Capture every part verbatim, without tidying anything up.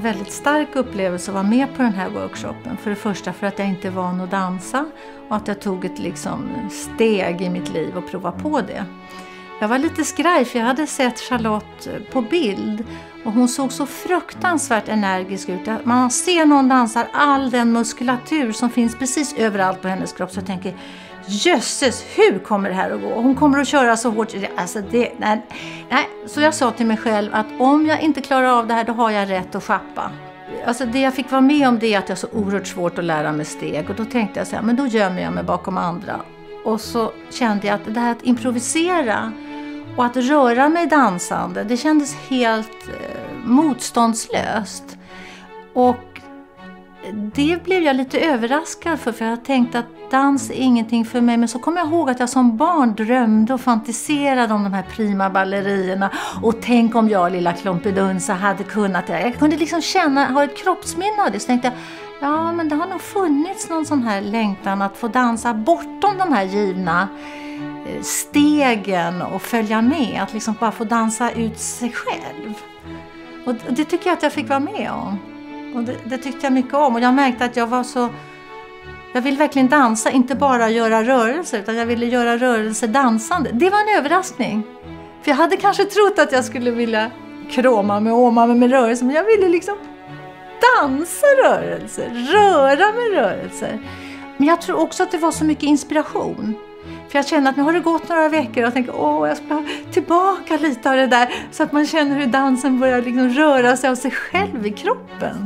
väldigt stark upplevelse att vara med på den här workshopen. För det första för att jag inte är van att dansa och att jag tog ett liksom steg i mitt liv och prova på det. Jag var lite skraj för jag hade sett Charlotte på bild och hon såg så fruktansvärt energisk ut. Man ser någon dansar all den muskulatur som finns precis överallt på hennes kropp, så jag tänker, jösses, hur kommer det här att gå? Hon kommer att köra så hårt. Alltså det, nej, nej. Så jag sa till mig själv att om jag inte klarar av det här, då har jag rätt att schappa. Alltså det jag fick vara med om, det är att jag har så oerhört svårt att lära mig steg. Och då tänkte jag så här, men då gömmer jag mig bakom andra. Och så kände jag att det här att improvisera och att röra mig dansande, det kändes helt eh, motståndslöst. Och det blev jag lite överraskad för, för jag tänkte att dans är ingenting för mig. Men så kom jag ihåg att jag som barn drömde och fantiserade om de här prima ballerierna. Och tänk om jag, lilla Klompidunsa, hade kunnat det. Jag kunde liksom känna, ha ett kroppsminne av det. Så tänkte jag, ja men det har nog funnits någon sån här längtan att få dansa bortom de här givna stegen och följa med. Att liksom bara få dansa ut sig själv. Och det tycker jag att jag fick vara med om. Och det, det tyckte jag mycket om. Och jag märkte att jag var så... Jag ville verkligen dansa, inte bara göra rörelser. Utan jag ville göra rörelser dansande. Det var en överraskning. För jag hade kanske trott att jag skulle vilja kroma mig och åma mig med rörelser. Men jag ville liksom dansa rörelser. Röra med rörelser. Men jag tror också att det var så mycket inspiration. För jag känner att nu har det gått några veckor och jag tänker, åh, jag ska ha tillbaka lite av det där. Så att man känner hur dansen börjar liksom röra sig av sig själv i kroppen.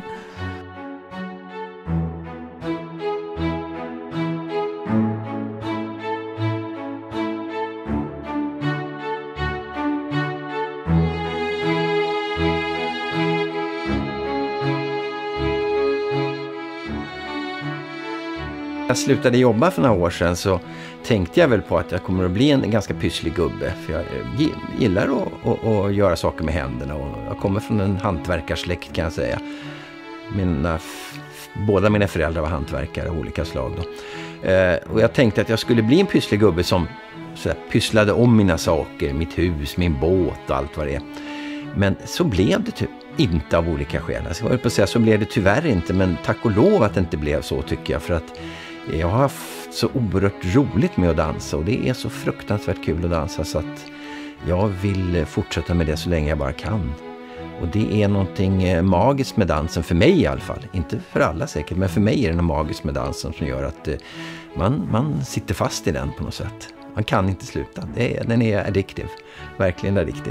Jag slutade jobba för några år sedan, så tänkte jag väl på att jag kommer att bli en ganska pysslig gubbe. För jag gillar att, att, att göra saker med händerna. Och jag kommer från en hantverkarsläkt, kan jag säga. Mina, båda mina föräldrar var hantverkare av olika slag då. Eh, och jag tänkte att jag skulle bli en pysslig gubbe som så här, pysslade om mina saker. Mitt hus, min båt och allt vad det är. Men så blev det typ inte, av olika skäl. Alltså, jag var på att säga, så blev det tyvärr inte. Men tack och lov att det inte blev så, tycker jag. För att jag har haft så oerhört roligt med att dansa. Och det är så fruktansvärt kul att dansa. Så att jag vill fortsätta med det så länge jag bara kan. Och det är någonting magiskt med dansen. För mig i alla fall. Inte för alla säkert. Men för mig är det något magiskt med dansen som gör att man, man sitter fast i den på något sätt. Man kan inte sluta. Det är, den är addictive. Verkligen addictive.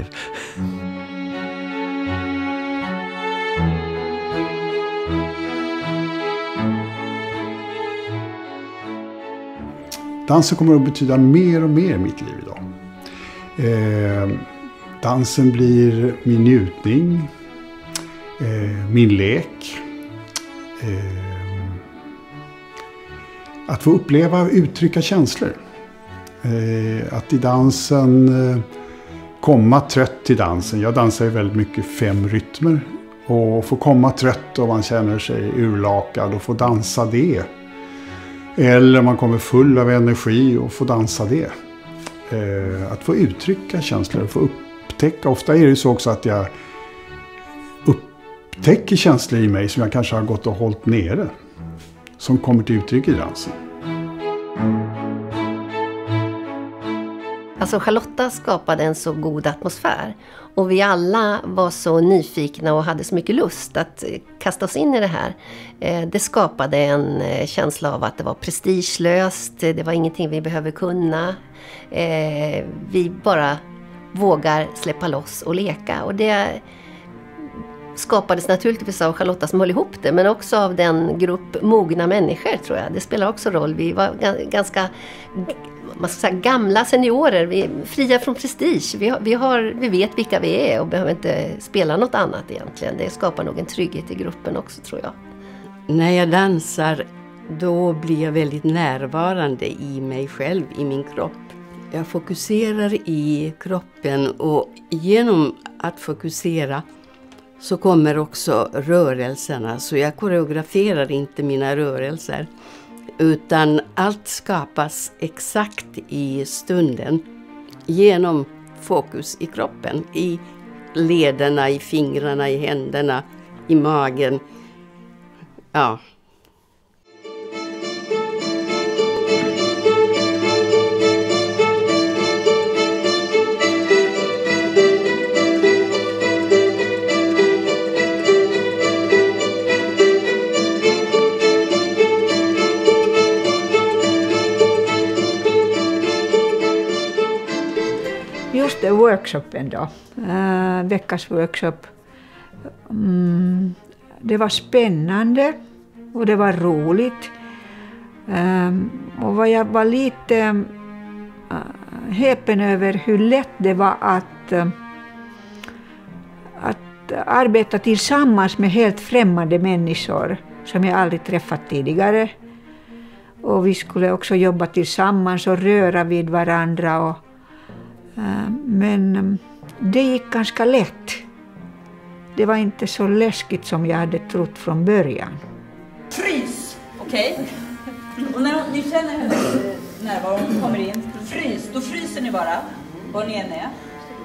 Dansen kommer att betyda mer och mer i mitt liv idag. Eh, dansen blir min njutning, eh, min lek. Eh, att få uppleva och uttrycka känslor. Eh, att i dansen eh, komma trött till dansen. Jag dansar ju väldigt mycket fem rytmer. Och få komma trött och man känner sig urlakad och få dansa det. Eller man kommer full av energi och får dansa det. Eh, att få uttrycka känslor, få upptäcka. Ofta är det så också att jag upptäcker känslor i mig som jag kanske har gått och hållit nere. Som kommer till uttryck i dansen. Alltså Charlotta skapade en så god atmosfär. Och vi alla var så nyfikna och hade så mycket lust att kasta oss in i det här. Det skapade en känsla av att det var prestigelöst. Det var ingenting vi behöver kunna. Vi bara vågar släppa loss och leka. Och det skapades naturligtvis av Charlotta som höll ihop det. Men också av den grupp mogna människor, tror jag. Det spelar också roll. Vi var ganska... man ska säga, gamla seniorer, vi är fria från prestige. Vi, har, vi, har, vi vet vilka vi är och behöver inte spela något annat egentligen. Det skapar nog en trygghet i gruppen också, tror jag. När jag dansar, då blir jag väldigt närvarande i mig själv, i min kropp. Jag fokuserar i kroppen och genom att fokusera så kommer också rörelserna. Så jag koreograferar inte mina rörelser. Utan allt skapas exakt i stunden genom fokus i kroppen, i lederna, i fingrarna, i händerna. i magen. Ja. Just det, workshopen då, äh, veckans workshop, mm, det var spännande och det var roligt. Ähm, och vad jag var lite äh, häpen över hur lätt det var att, äh, att arbeta tillsammans med helt främmande människor som jag aldrig träffat tidigare. Och vi skulle också jobba tillsammans och röra vid varandra. Och, men det gick ganska lätt. Det var inte så läskigt som jag hade trott från början. Frys! Okej. Okay. Och när ni känner hennes närvaro kommer in, frys, då fryser ni bara. Var ni än är.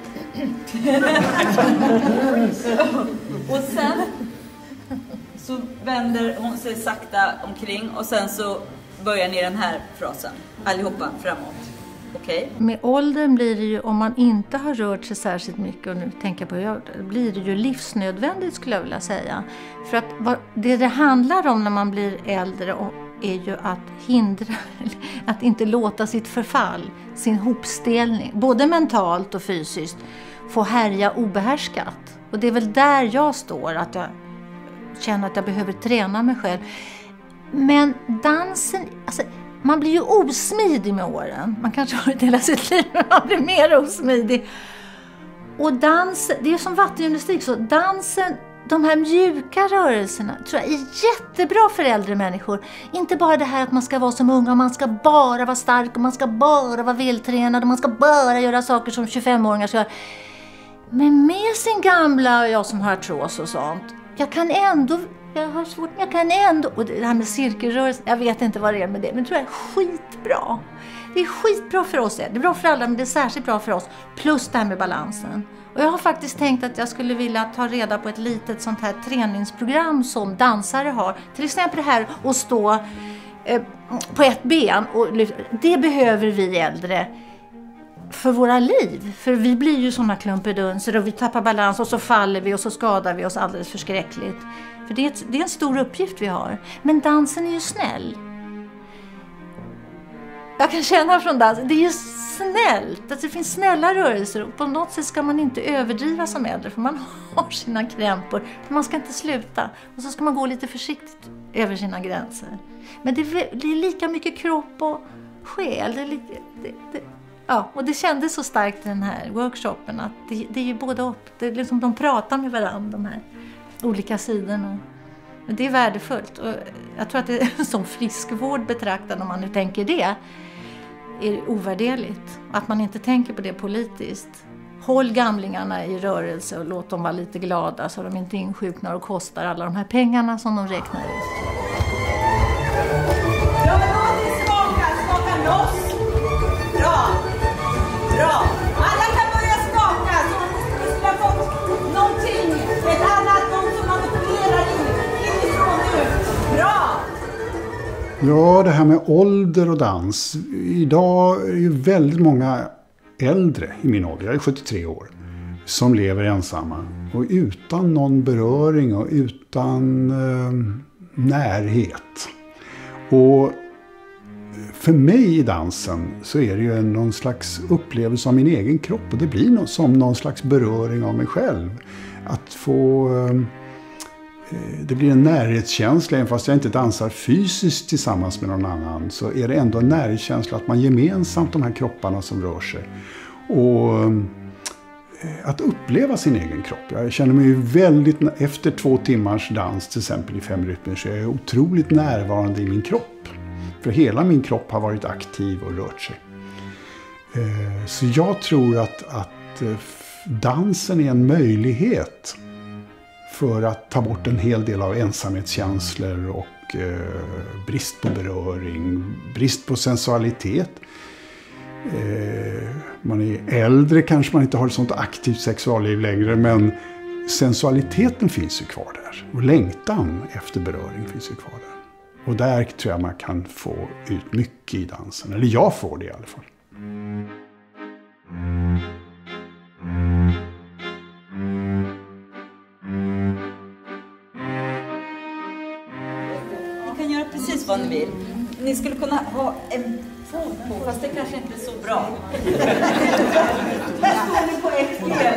Och sen så vänder hon sig sakta omkring och sen så börjar ni den här frasen. Allihopa framåt. Okay. Med åldern blir det ju, om man inte har rört sig särskilt mycket, och nu tänker jag på hur jag, blir det ju livsnödvändigt skulle jag vilja säga. För att vad, det det handlar om när man blir äldre och, är ju att hindra, att inte låta sitt förfall, sin hopstelning, både mentalt och fysiskt, få härja obehärskat. Och det är väl där jag står, att jag känner att jag behöver träna mig själv. Men dansen, alltså, man blir ju osmidig med åren. Man kanske har det hela sitt liv, men man blir mer osmidig. Och dansen, det är som vattengymnastik, så dansen, de här mjuka rörelserna tror jag är jättebra för äldre människor. Inte bara det här att man ska vara som unga och man ska bara vara stark och man ska bara vara vältränad och man ska bara göra saker som tjugofemåringar ska göra. Men med sin gamla, jag som har artros och sånt, jag kan ändå... Jag har svårt, jag kan ändå, och det här med cirkelrörelse, jag vet inte vad det är med det, men det tror jag är skitbra. Det är skitbra för oss, det är bra för alla, men det är särskilt bra för oss, plus det här med balansen. Och jag har faktiskt tänkt att jag skulle vilja ta reda på ett litet sånt här träningsprogram som dansare har. Till exempel det här att stå eh, på ett ben, och det behöver vi äldre för våra liv. För vi blir ju såna klumpedunser och vi tappar balans och så faller vi och så skadar vi oss alldeles förskräckligt. För det är, ett, det är en stor uppgift vi har. Men dansen är ju snäll. Jag kan känna från dansen, det är ju snällt. Att det finns snälla rörelser. Och på något sätt ska man inte överdriva som äldre. För man har sina krämpor. Men man ska inte sluta. Och så ska man gå lite försiktigt över sina gränser. Men det är, det är lika mycket kropp och själ. Det är lika, det, det, ja, och det kändes så starkt i den här workshopen. Att det, det är ju både upp. Det är liksom, de pratar med varandra, de här olika sidorna. Det är värdefullt. Och jag tror att det är som friskvård betraktad, om man nu tänker det, är ovärderligt. Att man inte tänker på det politiskt. Håll gamlingarna i rörelse och låt dem vara lite glada så de inte insjuknar och kostar alla de här pengarna som de räknar ut. Ja, men låt det skaka, skaka loss. Bra, bra. Alla kan börja skaka så vi skulle ha fått någonting, ett annat, något som man fungerar inifrån nu. Bra. Ja, det här med ålder och dans. Idag är ju väldigt många äldre i min ålder, jag är sjuttiotre år, som lever ensamma. Och utan någon beröring och utan eh, närhet. Och för mig i dansen så är det ju någon slags upplevelse av min egen kropp. Och det blir någon, som någon slags beröring av mig själv. Att få... Eh, Det blir en närhetskänsla, även fast jag inte dansar fysiskt tillsammans med någon annan, så är det ändå en närhetskänsla att man gemensamt, de här kropparna som rör sig. Och att uppleva sin egen kropp. Jag känner mig ju väldigt, efter två timmars dans till exempel i fem rytmer, så är jag otroligt närvarande i min kropp. För hela min kropp har varit aktiv och rört sig. Så jag tror att, att dansen är en möjlighet för att ta bort en hel del av ensamhetskänslor och eh, brist på beröring, brist på sensualitet. Eh, man är äldre, kanske man inte har ett sånt aktivt sexualliv längre, men sensualiteten finns ju kvar där. Och längtan efter beröring finns ju kvar där. Och där tror jag man kan få ut mycket i dansen. Eller jag får det i alla fall. Ni kan göra precis vad ni vill. Ni skulle kunna ha en fot på, fast det kanske inte är så bra. Här står ni på ett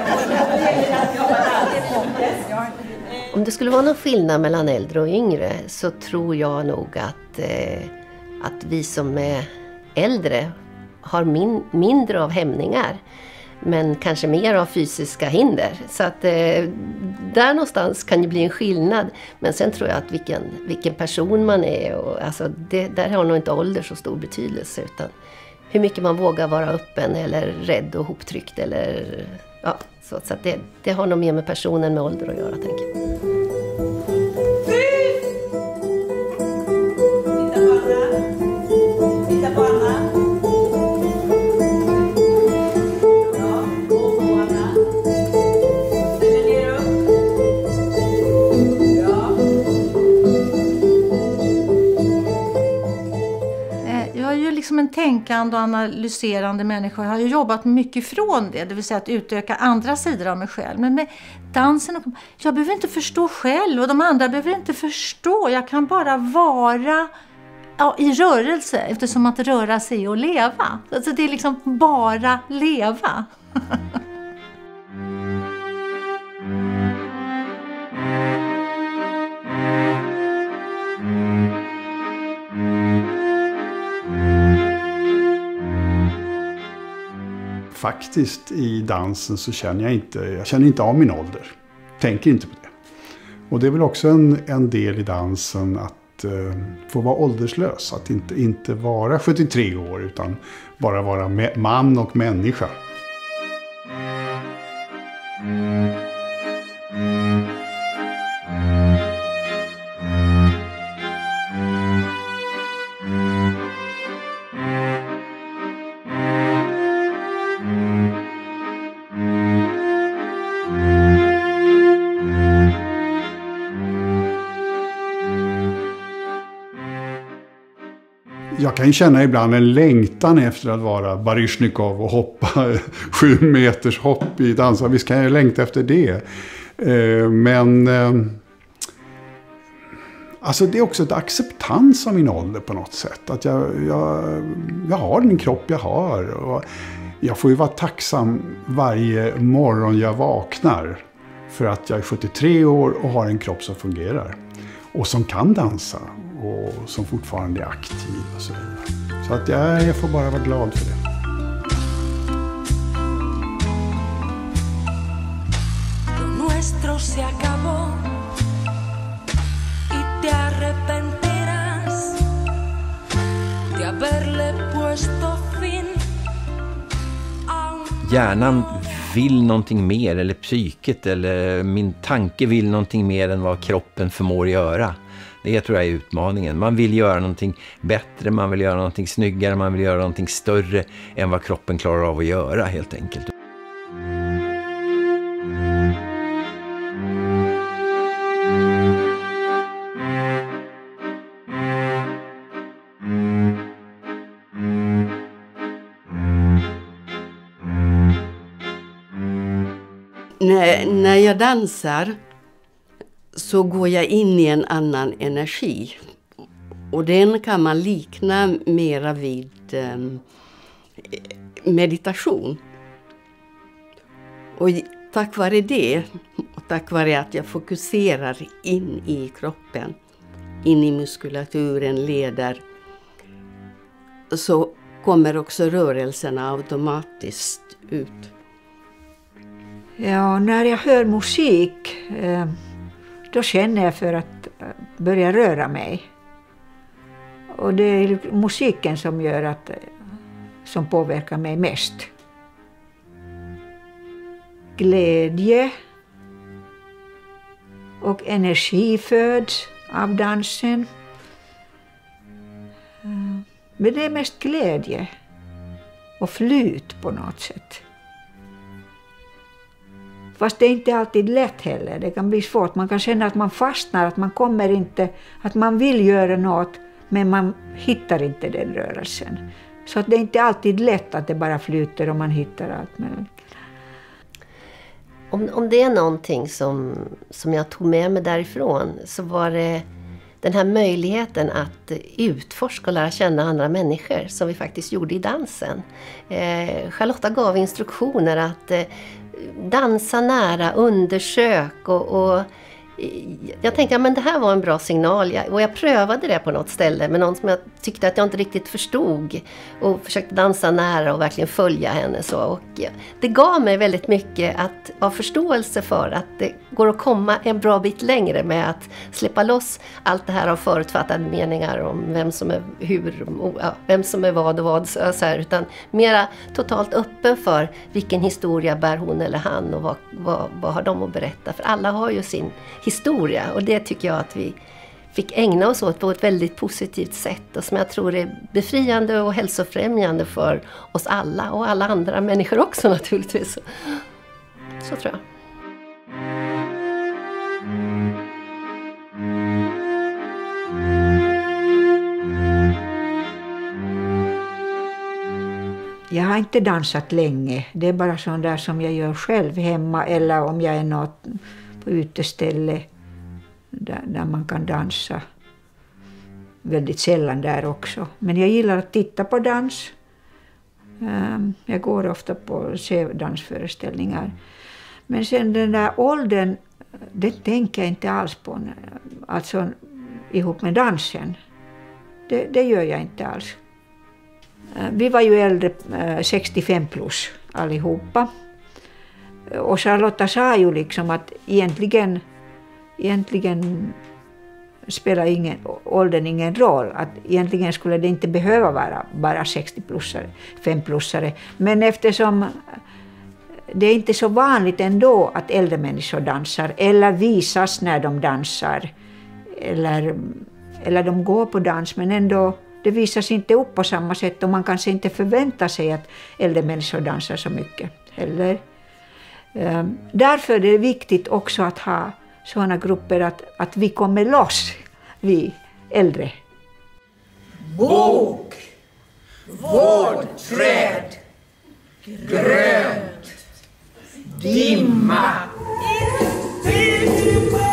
ben. Om det skulle vara någon skillnad mellan äldre och yngre så tror jag nog att, eh, att vi som är äldre har min, mindre av hämningar. Men kanske mer av fysiska hinder. Så att eh, där någonstans kan det bli en skillnad. Men sen tror jag att vilken, vilken person man är. Och, alltså det, där har nog inte ålder så stor betydelse. Utan hur mycket man vågar vara öppen eller rädd och hoptryckt. Eller, ja, så så att det, det har nog mer med personen med ålder att göra, tänker jag. Titta på Anna. Liksom en tänkande och analyserande människa. Jag har ju jobbat mycket från det, det vill säga att utöka andra sidor av mig själv. Men med dansen, jag behöver inte förstå själv och de andra behöver inte förstå. Jag kan bara vara ja, i rörelse, eftersom att röra sig och leva. Alltså det är liksom bara leva. Faktiskt i dansen så känner jag inte, jag känner inte av min ålder. Tänker inte på det. Och det är väl också en, en del i dansen att eh, få vara ålderslös. Att inte, inte vara sjuttiotre år utan bara vara me- man och människa. Jag kan känna ibland en längtan efter att vara Baryshnikov och hoppa sju meters hopp i dansen. Visst kan jag längta efter det. Men alltså det är också ett acceptans av min ålder på något sätt. Att jag, jag, jag har den kropp jag har. Och jag får ju vara tacksam varje morgon jag vaknar. För att jag är sjuttiotre år och har en kropp som fungerar. Och som kan dansa. Och som fortfarande är aktiv och så vidare. Så att jag, jag får bara vara glad för det. Hjärnan vill någonting mer, eller psyket eller min tanke vill någonting mer än vad kroppen förmår göra. Det tror jag är utmaningen. Man vill göra någonting bättre, man vill göra någonting snyggare, man vill göra någonting större än vad kroppen klarar av att göra helt enkelt. När, när jag dansar så går jag in i en annan energi. Och den kan man likna mera vid eh, meditation. Och tack vare det, och tack vare att jag fokuserar in i kroppen, in i muskulaturen, leder, så kommer också rörelserna automatiskt ut. Ja, när jag hör musik eh, då känner jag för att börja röra mig. Och det är musiken som gör att, som påverkar mig mest. Glädje och energi föds av dansen. Men det är mest glädje och flyt på något sätt. Fast det är inte alltid lätt heller. Det kan bli svårt. Man kan känna att man fastnar, att man kommer inte, att man vill göra något, men man hittar inte den rörelsen. Så att det är inte alltid lätt att det bara flyter och man hittar allt möjligt. Om, om det är någonting som, som jag tog med mig därifrån, så var det den här möjligheten att utforska och lära känna andra människor som vi faktiskt gjorde i dansen. Eh, Charlotta gav instruktioner att eh, dansa nära, undersök och, och jag tänkte att ja, det här var en bra signal jag, och jag prövade det på något ställe med någon som jag tyckte att jag inte riktigt förstod och försökte dansa nära och verkligen följa henne. Så. Och ja, det gav mig väldigt mycket att, av förståelse för att det går att komma en bra bit längre med att släppa loss allt det här av förutfattade meningar om vem som är hur, och, ja, vem som är vad och vad, så här, utan mera totalt öppen för vilken historia bär hon eller han och vad, vad, vad har de att berätta, för alla har ju sin historia, och det tycker jag att vi fick ägna oss åt på ett väldigt positivt sätt och som jag tror är befriande och hälsofrämjande för oss alla och alla andra människor också naturligtvis. Så, så tror jag. Jag har inte dansat länge. Det är bara sånt där som jag gör själv hemma eller om jag är något på uteställe där, där man kan dansa. Väldigt sällan där också. Men jag gillar att titta på dans. Jag går ofta på dansföreställningar. Men sen den där åldern, det tänker jag inte alls på. Alltså ihop med dansen. Det, det gör jag inte alls. Vi var ju äldre, sextiofem plus allihopa. Och Charlotta sa ju liksom att egentligen, egentligen spelar ingen, åldern ingen roll. Att egentligen skulle det inte behöva vara bara sextio-plussare, fem-plussare. Men eftersom det är inte så vanligt ändå att äldre människor dansar eller visas när de dansar. Eller, eller de går på dans, men ändå det visas inte upp på samma sätt och man kanske inte förväntar sig att äldre människor dansar så mycket heller. Um, därför är det viktigt också att ha sådana grupper att, att vi kommer loss, vi äldre. Bok, vårdträd, grönt, dimma.